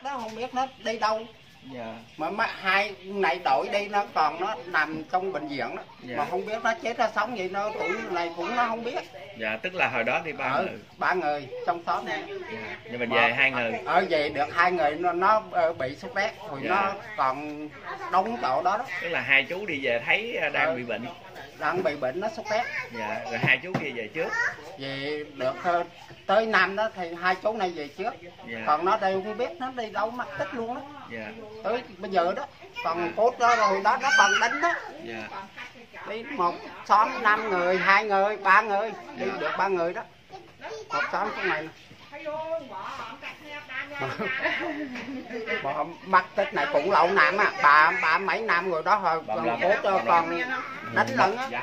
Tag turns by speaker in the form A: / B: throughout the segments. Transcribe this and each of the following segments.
A: đó không biết nó đi đâu.
B: Dạ.
A: Mà hai này đội đi nó còn nó nằm trong bệnh viện đó.
B: Dạ.
A: Mà không biết nó chết ra sống gì, nó tuổi này cũng nó không biết.
B: Dạ, tức là hồi đó thì
A: ba người trong xóm này.
B: Dạ. Nhưng mà về 2 người.
A: Về được 2 người nó bị sốt rét rồi. Dạ. Nó còn đóng chỗ đó đó.
B: Tức là 2 chú đi về thấy đang bị bệnh.
A: Đang bị bệnh nó sốt rét.
B: Dạ, rồi 2 chú kia về trước.
A: Về được tới năm đó thì 2 chú này về trước. Dạ. Còn nó đây không biết nó đi đâu mất tích luôn đó.
B: Dạ.
A: Tới bây giờ đó còn cốt đó rồi đó nó còn đánh đó.
B: Dạ.
A: Đi một xóm 5 người, 2 người, 3 người, đi được 3 người đó. Một xóm trong này. Mà mất tích này cũng lâu năm á, bà mấy năm rồi đó rồi còn cốt cho còn đánh lận á.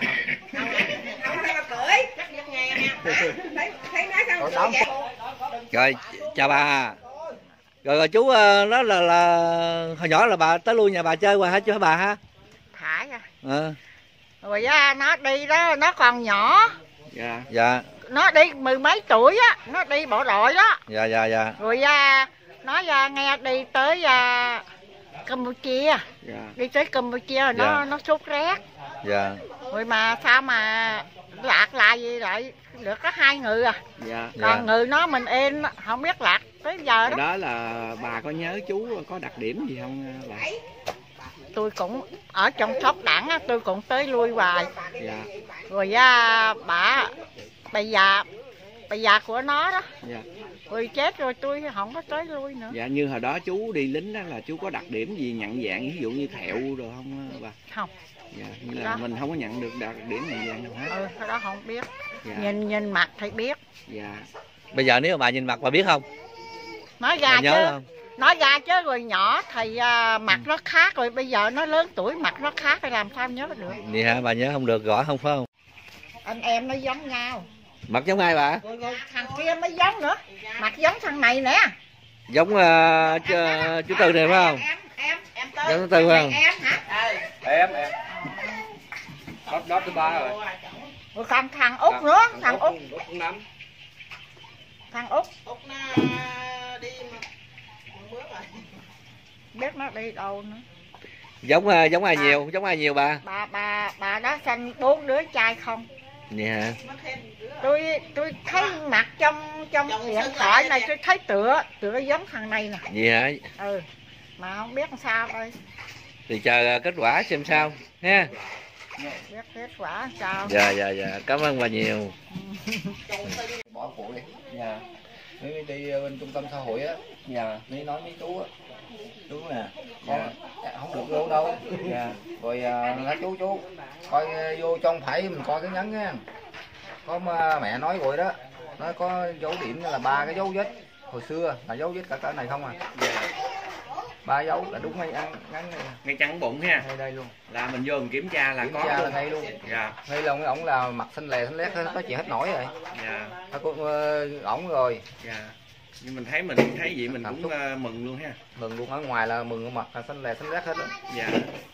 C: Rồi chào bà. Rồi chú nói là hồi nhỏ là bà tới lui nhà bà chơi qua hả chú hả bà ha?
D: Thả ra. Rồi nó đi đó, nó còn nhỏ.
B: Dạ.
C: Dạ.
D: Nó đi 10 mấy tuổi á, nó đi bộ đội đó.
C: Dạ dạ dạ.
D: Rồi nó nghe đi tới Campuchia.
B: Dạ.
D: Đi tới Campuchia rồi
C: Dạ.
D: nó sốt rét.
C: Dạ.
D: Rồi mà sao mà lạc lại gì lại được có 2 người à.
B: Dạ.
D: Còn người nó mình êm không biết lạc tới giờ đó.
B: Đó là bà có nhớ chú có đặc điểm gì không bà?
D: Tôi cũng ở trong Sóc Đẳng á, tôi cũng tới lui hoài.
B: Dạ.
D: Rồi bà già của nó đó.
B: Dạ.
D: Rồi chết rồi tôi không có tới lui nữa.
B: Dạ, như hồi đó chú đi lính đó là chú có đặc điểm gì nhận dạng ví dụ như thẹo rồi không bà?
D: Không.
B: Dạ, như là
D: đó.
B: mình không có nhận được đặc điểm nhận dạng nào hết.
D: Cái đó không biết.
B: Dạ.
D: Nhìn mặt thì biết.
B: Dạ.
C: Bây giờ nếu mà bà nhìn mặt bà biết không?
D: Nói ra chứ.
C: Không?
D: Nói ra chứ rồi nhỏ thì mặt nó khác, rồi bây giờ nó lớn tuổi mặt nó khác thì làm sao nhớ được.
C: Vậy hả, bà nhớ không được rõ không phải không?
D: Anh em nó giống nhau.
C: Mặt giống ai bà?
D: Rồi thằng kia mới giống nữa. Mặt giống thằng này nè.
C: Giống chú Tư này phải không?
D: Em Tư.
C: Giống chú Tư phải không?
D: Em hả?
A: Em. Đó thứ 3 rồi.
D: Rồi còn thằng Út nữa, thằng Út. Thằng Út.
A: Út nó đi mà
D: Biết nó đi đâu nữa.
C: Giống ai nhiều, giống ai nhiều bà?
D: Bà đó sinh 4 đứa trai không.
C: Vậy hả?
D: Tôi thấy mặt trong điện thoại này tôi thấy tựa giống thằng này nè.
C: Vậy hả?
D: Mà không biết làm sao đây.
C: Thì chờ kết quả xem sao ha.
D: Biết kết quả làm sao.
C: Dạ. Cảm ơn bà nhiều.
A: bỏ phụ đi. Dạ. Nếu đi bên trung tâm xã hội á. Dạ. Nếu nói với chú á. Chú nè. Con không được vô đâu. Dạ. Rồi nói chú coi vô trong phải mình coi cái nhấn nha. Có mẹ nói rồi đó. Nó có dấu điểm là 3 cái dấu vết hồi xưa là dấu vết cả cỡ này không à. Dạ. 3 dấu là đúng ngay ăn ngắn này.
B: Ngay trắng bụng ha.
A: Ngay đây luôn.
B: Là mình vô mình kiểm tra là có
A: là ngay luôn.
B: Dạ.
A: Ngay lòng ổng là mặt xanh lè xanh lét hết, có chuyện hết nổi rồi.
B: Dạ.
A: Ổng rồi.
B: Dạ. Nhưng mình thấy vậy mình cũng mừng luôn ha.
A: Mừng luôn, ở ngoài là mừng mặt xanh lè xanh lét hết đó.
B: Dạ.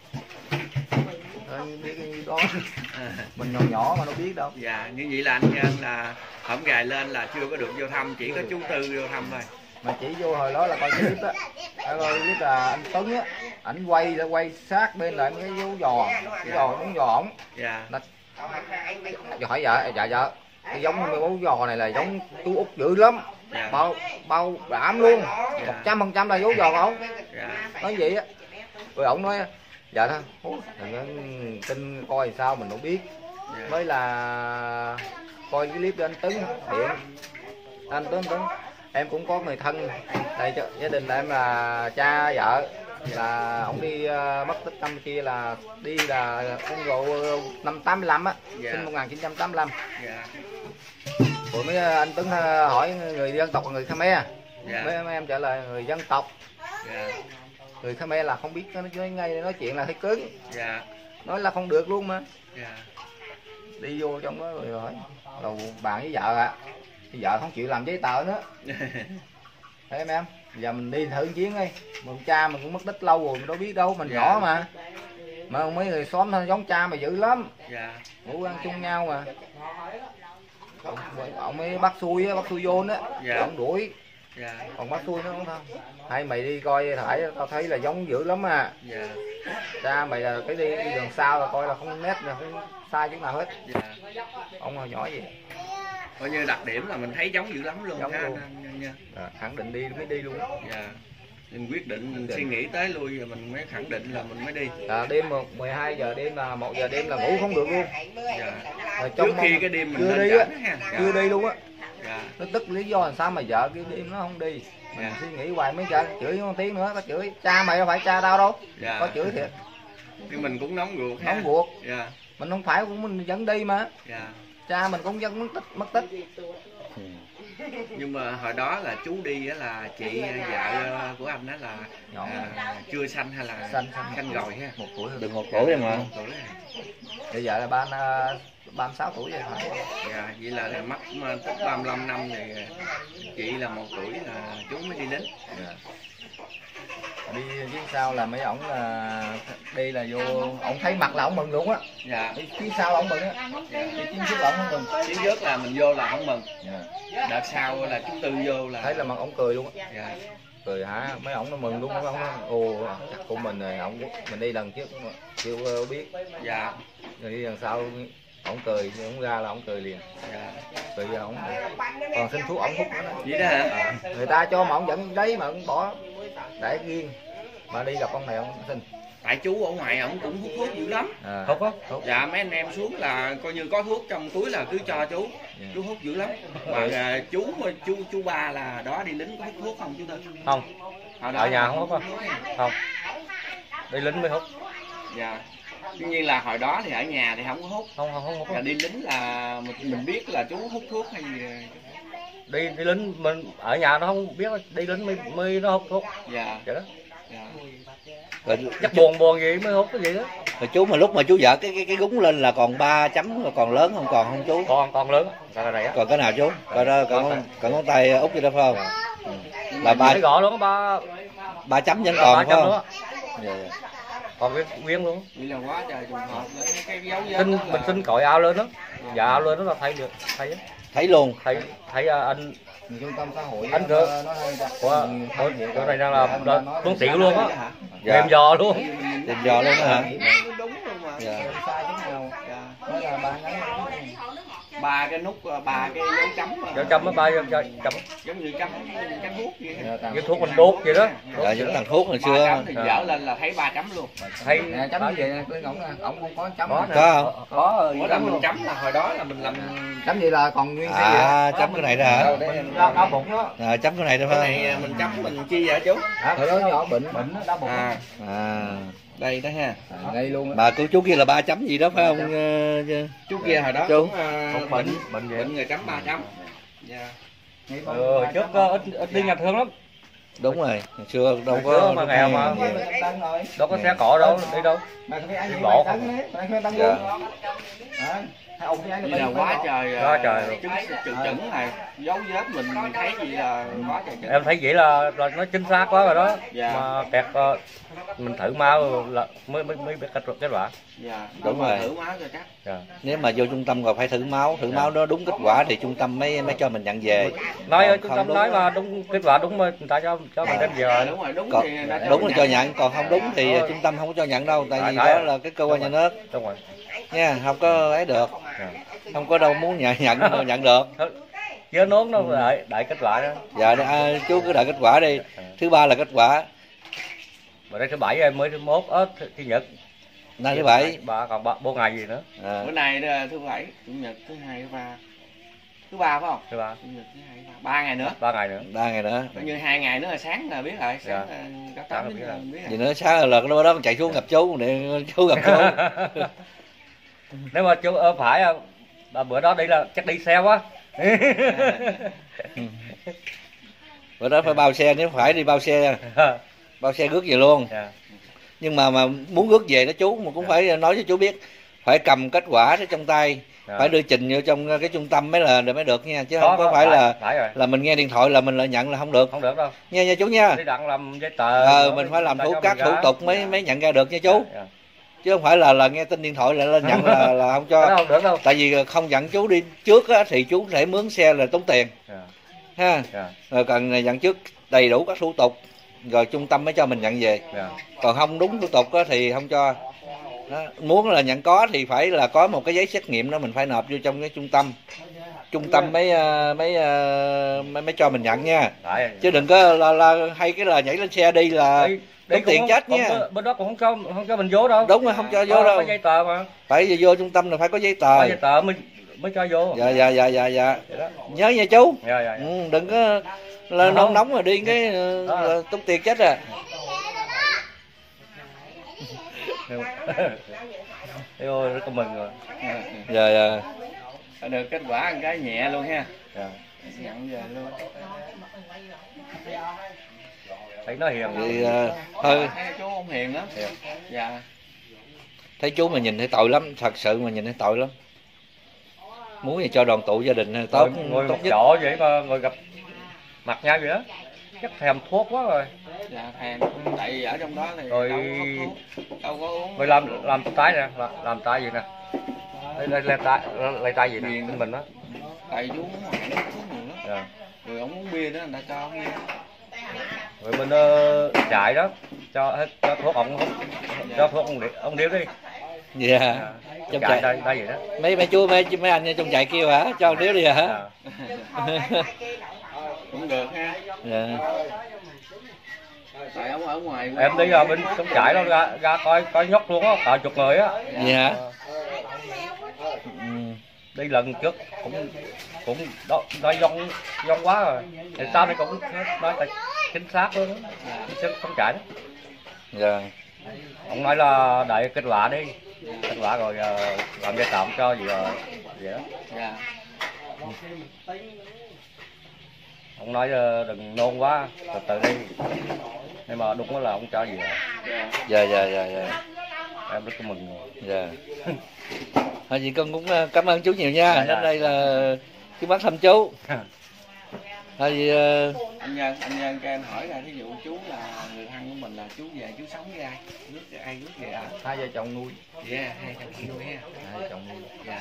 A: Biết cái đó. Mình còn nhỏ mà đâu biết đâu.
B: Dạ, như vậy là anh là hổng gài lên là chưa có được vô thăm, chỉ có chú Tư vô thăm thôi.
A: Mà chỉ vô hồi đó là coi cái clip á. Coi clip là anh Tuấn á, ảnh quay sát bên lại cái dấu giò, cái muốn giò ổng.
B: Dạ.
A: Giờ hỏi vợ, dạ. Cái giống cái giò này là giống chú Út dữ lắm.
B: Dạ.
A: Bao đảm luôn. 100% là dấu giò của ổng.
B: Dạ.
A: Nói vậy á. Rồi ổng nói dạ thôi, tin coi sao mình không biết. Dạ. Mới là coi cái clip của anh Tuấn điện. Anh Tuấn em cũng có người thân đây, gia đình là em là cha vợ là ông đi mất tích Campuchia là đi là con độ năm 85 á. Dạ. Sinh 1985. Dạ. Rồi mấy anh Tuấn hỏi người dân tộc là người Khmer. Dạ. Mấy em trả lời người dân tộc. Dạ. Người Khmer là không biết nói ngay nói chuyện là thấy cứng. Dạ. Nói là không được luôn mà. Dạ. Đi vô trong đó rồi hỏi đầu bàn với vợ ạ. Vợ không chịu làm giấy tờ nữa. Thấy em giờ mình đi thử chiến đi. Mình cha mình cũng mất tích lâu rồi mình đâu biết đâu, mình nhỏ mà mấy người xóm giống cha mà dữ lắm. Dạ. Ngủ ăn chung nhau mà. Ông mới bắt xuôi vô á. Dạ. Ông đuổi
B: Dạ.
A: Còn bắt tôi nó không thôi. Hay mày đi coi thải tao thấy là giống dữ lắm à.
B: Dạ.
A: Cha mày là cái đi đường sau là coi là không nét là không sai chút nào hết.
B: Dạ.
A: Ông hồi nhỏ gì.
B: Coi như đặc điểm là mình thấy giống dữ lắm luôn
A: Giống
B: ha
A: luôn.
B: anh nha.
A: Khẳng định đi mới đi luôn.
B: Dạ. Mình quyết định, mình suy nghĩ tới lui rồi mình mới khẳng định là mình mới đi.
A: Đêm 12 giờ đêm là 1 giờ đêm là ngủ không được luôn.
B: Dạ.
A: Rồi
B: Trước khi cái đêm mình
A: chưa
B: lên
A: đi á,
B: trển ha. Dạ.
A: chưa đi luôn á.
B: Dạ.
A: Nó tức lý do làm sao mà vợ cái đêm nó không đi. Mình
B: Dạ.
A: suy nghĩ hoài mới chửi con tiếng nữa, có chửi cha mày đâu phải cha tao đâu.
B: Dạ.
A: Có chửi thiệt.
B: Nhưng mình cũng nóng ruột ha.
A: Nóng ruột.
B: Dạ.
A: Mình không phải cũng mình vẫn đi mà.
B: Dạ.
A: Cha mình cũng vẫn mất tích.
B: Nhưng mà hồi đó là chú đi á là chị vợ của anh đó là
A: Nhỏ.
B: chưa sanh hay là
A: Sanh
B: rồi ha.
A: 1 tuổi
C: Được 1 tuổi rồi mà.
B: 1 tuổi rồi.
A: Bây giờ là 36 tuổi rồi phải.
B: Dạ, vậy là mất tức 35 năm thì chị là 1 tuổi là chú mới đi lính.
A: Dạ. Đi phía sau là mấy ổng là đi là vô, ổng thấy mặt là ổng mừng luôn á.
B: Dạ.
A: Đi phía sau là ổng mừng á. Đi chiến trước là ổng không mừng.
B: Chiến trước là mình vô là không mừng.
A: Dạ.
B: Đợt sau là chú Tư vô là
A: Thấy là mặt ổng cười luôn á.
B: dạ.
A: Cười hả, mấy ổng nó mừng luôn, mấy ổng nói ồ chắc của mình rồi, mình đi lần trước chưa biết.
B: Dạ.
A: Rồi đi lần sau ổng cười, ổng ra là ổng cười liền.
B: Dạ.
A: Cười ra ổng còn xin thuốc ổng hút nữa đó.
B: Vậy đó hả?
A: Người ta cho mà ổng vẫn lấy mà ổng bỏ để riêng, mà đi gặp con này ổng xin.
B: Tại chú ở ngoài ổng cũng hút thuốc dữ lắm.
A: Hút á?
B: Dạ, mấy anh em xuống là coi như có thuốc trong túi là cứ cho chú. Chú hút dữ lắm. Mà chú Ba là đó đi lính có hút thuốc không chú Tư?
E: Không.
B: Đó
E: Ở nhà không hút á. Không. Đi lính mới hút.
B: Dạ. Tuy nhiên là hồi đó thì ở nhà thì không có hút.
E: Không hút.
B: Dạ, đi lính là mình biết là chú hút thuốc hay gì.
E: Đi lính mình ở nhà nó không biết, đi lính mới nó hút thuốc.
B: Dạ.
E: Vậy đó.
B: Dạ.
C: Rồi,
E: Chắc buồn gì mới hút cái gì đó.
C: rồi chú mà lúc mà chú vợ cái gúng lên là còn 3 chấm, còn lớn không, còn không chú?
E: Con lớn. Cái này á.
C: Còn cái nào chú? Coi đó, còn ngón tay út vậy đó phải không? Là
E: Thấy gọn luôn á,
C: 3 chấm vẫn còn phải
E: chấm
C: không?
E: nữa.
C: Dạ.
E: Còn nguyên luôn.
B: Vậy là quá trời trùng hợp cái dấu vết
E: Mình xin còi ao lên đó. Dạ ao lên đó là thấy được, thấy á.
C: Thấy luôn.
E: Thấy anh
A: Trung tâm xã hội
E: anh của chỗ này đang là tuấn tiểu luôn á.
C: Dạ.
E: Mềm giò luôn.
C: Tìm giò luôn đó hả?
B: đúng luôn mà.
C: Dạ.
A: sai chỗ nào.
B: Dạ.
A: Nói là ba cái
B: Ba cái nút, ba cái dấu chấm mà.
E: Dấu chấm á, ba dấu chấm.
B: Giống như chấm thuốc vậy.
E: Cái thuốc mình đốt vậy đó.
C: Dạ, những thằng thuốc hồi
B: Ba
C: xưa.
B: chấm thì dở lên là thấy 3 chấm luôn.
E: Thấy
A: chấm như vậy lên ổng không có chấm.
C: Có không?
E: có
B: Ủa là mình chấm là hồi đó là mình làm
A: Chấm gì là còn nguyên cái gì
C: À, chấm cái này đó hả?
E: đau bụng đó.
C: À, chấm cái này đó
B: cái
C: phải
B: này
C: không?
B: mình chấm mình chi vậy chú?
A: hồi đó nhỏ bệnh đau bụng.
C: À,
B: Đây đó ha.
A: Ngay luôn á.
C: bà của chú kia là 3 chấm gì đó phải không?
B: Chú kia hồi đó
C: Chú.
B: cũng bệnh người chấm 3 chấm. Dạ.
E: Trước ít đi nhà thương lắm.
C: Đúng rồi, hồi xưa đâu
E: Hồi
C: có
E: xưa mà nghèo mà. Đâu có xe cộ đâu, đi đâu. Đi bộ không.
C: Dạ.
B: Vậy là quá trời
E: Quá trời.
B: chứng này dấu vết mình thấy gì là quá trời chứng.
E: Em thấy vậy là nó chính xác quá rồi đó.
B: Dạ.
E: Mà kẹt mình thử máu là mới biết kết quả.
B: Dạ.
C: Đúng rồi.
B: Thử máu cho chắc.
E: Dạ.
C: Nếu mà vô trung tâm rồi phải thử máu đó đúng kết quả thì trung tâm mới cho mình nhận về.
E: Nói ở
C: Còn
E: trung
C: không
E: tâm
C: đúng
E: nói mà đúng kết quả đúng rồi, người ta cho mình đem về.
B: Đúng rồi, đúng
C: Còn,
B: thì đã
C: đúng là cho
B: nhận.
C: nhận, còn không đúng thì
E: Đúng
C: trung tâm không có cho nhận đâu, tại vì
E: Phải.
C: đó là cái cơ quan nhà nước
E: Đúng rồi.
C: nha, không có ấy được,
E: Dạ.
C: không có đâu muốn nhận được.
E: Chứ nón nó đợi kết quả đó.
C: Dạ chú cứ đợi kết quả đi. Thứ 3 là kết quả,
E: Mà đây thứ 7 mới thứ 1 thứ nhật.
C: nay thứ 7.
E: Ba còn 4 ngày gì nữa.
C: À,
B: Bữa nay thứ 7, chủ nhật, thứ 2, thứ 3. Thứ 3 phải không?
E: Thứ 3.
B: Chủ nhật, thứ 2, thứ 3. 3 ngày nữa.
E: 3 ngày nữa.
C: 3 ngày nữa.
B: Coi như 2 ngày nữa là sáng là biết rồi, sáng
E: Dạ.
B: cả
E: Sáng
B: 8
E: là biết rồi.
B: biết
C: Vì
B: rồi.
C: nữa sáng là lúc đó con chạy xuống gặp chú để chú gặp chú.
E: Nếu mà chú phải bữa đó đi là chắc đi xe quá.
C: Bữa đó phải bao xe, nếu phải đi bao xe rước về luôn.
E: Dạ.
C: Nhưng mà muốn rước về đó chú mà cũng phải nói cho chú biết, phải cầm kết quả đó trong tay,
E: Dạ.
C: phải đưa trình vô trong cái trung tâm mới được nha, chứ không có phải
E: rồi.
C: là mình nghe điện thoại là mình lại nhận là không được.
E: Không được đâu.
C: Nha chú nha.
E: Đi đặng làm giấy tờ.
C: Mình phải làm
E: các
C: thủ tục mới nhận ra được nha chú.
E: Dạ.
C: Chứ không phải là nghe tin điện thoại lại lên nhận là không cho.
E: Không được đâu.
C: Tại vì không nhận chú đi trước á, thì chú có thể mướn xe là tốn tiền.
E: Dạ.
C: ha.
E: Dạ.
C: Rồi cần nhận trước đầy đủ các thủ tục rồi trung tâm mới cho mình nhận về.
E: Dạ.
C: Còn không đúng thủ tục đó thì không cho. Đó. Muốn là nhận có thì phải là có một cái giấy xét nghiệm đó mình phải nộp vô trong cái trung tâm mới cho mình nhận nha.
E: Đấy.
C: Chứ đừng có là hay cái là nhảy lên xe đi là tốn tiền chết nha.
E: Bên đó cũng không cho mình vô đâu.
C: Đúng rồi, không cho vô đâu.
E: Có giấy tờ mà.
C: Phải vô trung tâm là phải có giấy tờ.
E: Có giấy tờ mới cho vô.
C: Dạ. Nhớ nha chú.
E: Dạ.
C: Ừ, đừng có là nóng mà đi cái là tốn tiền chết à.
E: Ôi rất là mừng rồi.
C: Dạ.
B: Được kết quả một cái nhẹ luôn ha.
E: Dạ.
B: Nhận về luôn.
E: Thấy nó hiền.
C: Thì thôi
B: Thấy chú không hiền lắm. Dạ.
C: thấy chú mà nhìn thấy tội lắm, thật sự mà nhìn thấy tội lắm. Muốn gì cho đoàn tụ gia đình tốt
E: Ngồi
C: tốt
E: một
C: nhất.
E: chỗ vậy mà ngồi gặp mặt nhau vậy đó. Chắc thèm thuốc quá rồi.
B: Dạ thèm, tại vì ở trong đó thì
E: Rồi
B: đâu có uống.
E: mày làm tay nè, làm tay gì nè. Lấy tay gì nè, bên mình đó.
B: Tại chú uống ngoài nó thuốc nhiều lắm.
E: Dạ.
B: Rồi ông uống bia đó người ta cho ông bia.
E: Rồi bên chạy đó cho thuốc ông hút, cho thuốc ông điếu đi.
C: Dạ. Trong
E: Chạy
C: trại
E: đây vậy đó.
C: mấy chú mấy anh trong trại kêu hả, cho điếu đi hả?
E: Dạ.
B: Cũng được ha.
C: Dạ.
B: Tại ông ở ngoài.
E: Em đi ra bên trong trại đó ra coi nhóc luôn á, cả chục người á.
C: Dạ.
E: Đi lần trước cũng nói dông quá rồi. Thì sau này cũng nói là chính xác luôn á. Không chạy đó.
C: Dạ.
E: Ông nói là đợi kết quả đi. Kết quả rồi làm giấy tạm cho gì rồi vậy đó.
B: Dạ.
E: Ông nói đừng nôn quá, từ từ đi. Nhưng mà đúng là ông cho gì rồi.
C: Dạ.
E: Em rất mừng rồi.
C: Dạ. Thôi chị con cũng cảm ơn chú nhiều nha.
E: Dạ.
C: Đến đây là chú bác thăm chú. Thôi thì
B: Anh Nhân cho em hỏi là thí dụ chú là người thân của mình là chú về chú sống với ai? Rước về ở?
A: Hai vợ chồng nuôi.
B: Dạ, hai chồng nuôi ha.
A: Hai vợ chồng nuôi.
B: Dạ.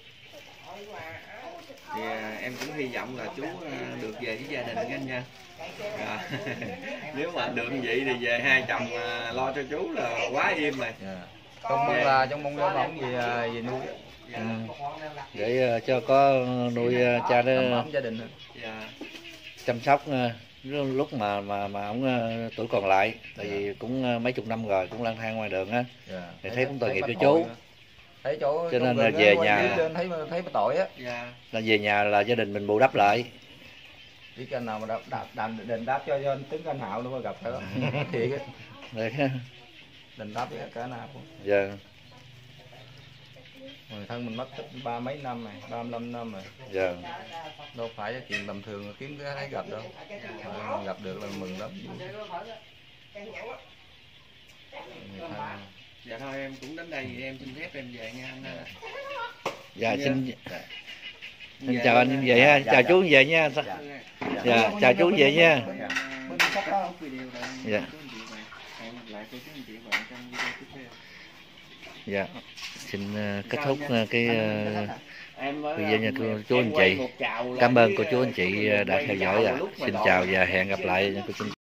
B: Thì em cũng hy vọng là chú được về với gia đình anh nha. Dạ. Nếu mà được như vậy thì về hai chồng lo cho chú là quá im rồi.
A: Dạ. Trong mong là trong mong muốn ông về nuôi.
B: Dạ.
C: để cho có nuôi cha đó
A: Ấm gia đình.
B: Dạ.
C: chăm sóc lúc mà ông tuổi còn lại, tại vì cũng mấy chục năm rồi cũng lang thang ngoài đường á.
A: Dạ.
C: Thì thấy cũng tội nghiệp cho
A: bắt
C: chú.
A: tội. Thấy chỗ
C: Cho nên
A: chỗ
C: là
A: gần
C: về
A: á,
C: nhà
A: quay lên thấy tội á.
B: Dạ.
C: Là về nhà là gia đình mình bù đắp lại.
A: Chỉ cần nào mà đền đáp cho anh Tuấn anh Hạo nữa mà gặp phải đó. Thiệt á.
C: Rồi.
A: Đền đáp với cả nào cũng.
C: Dạ.
A: Người thân mình mất tích 30 mấy năm rồi, 35 năm rồi.
C: Dạ.
A: Đâu phải là chuyện tầm thường kiếm cái thấy gặp đâu. Gặp được là mừng lắm. Người thân.
B: Dạ thôi em cũng đến đây em xin phép em về nha anh.
C: Dạ xin
B: Dạ.
C: chào anh về ha. Chào chú về nha. Dạ, chào chú về nha. Dạ. Dạ. Xin kết thúc cái video nha cô chú anh chị. Cảm ơn cô chú anh chị đã theo dõi. Xin chào và hẹn gặp lại cô chú anh chị.